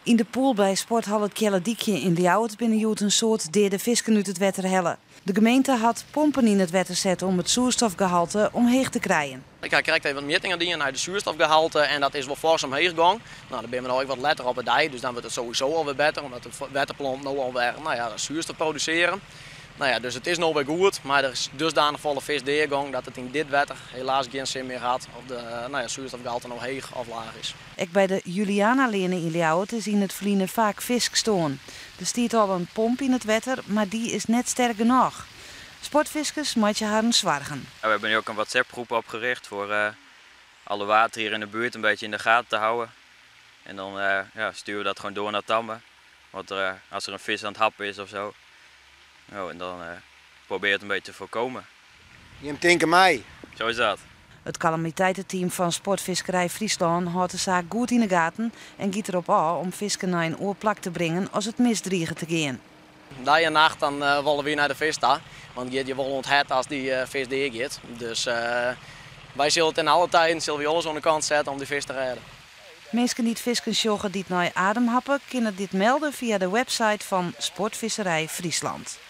In de pool bij Sporthal het Kjellerdikje in Ljouwert binnen joet een soort derde visken uit het wetter helle. De gemeente had pompen in het wetter zetten om het zuurstofgehalte omheeg te krijgen. Ik krijg even wat metingen die naar de zuurstofgehalte en dat is wel fors omheen gegaan. Nou, dan ben we nog even wat letter op het dij, dus dan wordt het sowieso alweer beter, omdat de wetterplant nu alweer zuurstof produceren. Nou ja, dus het is nog weer goed, maar er is dusdanig volle vis deurgang dat het in dit wetter helaas geen zin meer had of de zuurstofgehalte nog heeg of laag is. Ook bij de Juliana-leerne in Ljouwert is in het verliezen vaak vis gestoorn. Er stiet al een pomp in het wetter, maar die is net sterk genoeg. Sportviskers moet je haar zwargen. We hebben nu ook een WhatsApp-groep opgericht voor alle water hier in de buurt een beetje in de gaten te houden. En dan sturen we dat gewoon door naar Tammen. Want als er een vis aan het happen is of zo. Oh, en dan probeer je het een beetje te voorkomen. Je hebt denken mij. Zo is dat. Het calamiteitenteam van Sportvisserij Friesland houdt de zaak goed in de gaten en giet erop aan om visken naar een oorplak te brengen als het misdriegen te gaan. Dag en nacht dan willen we weer naar de vis staan, want je wel onthet als die vis deurgaat. Dus wij zullen het in alle tijden alles aan de kant zetten om die vis te redden. Mensen die het visken sjoggen die het naar adem happen, kunnen dit melden via de website van Sportvisserij Friesland.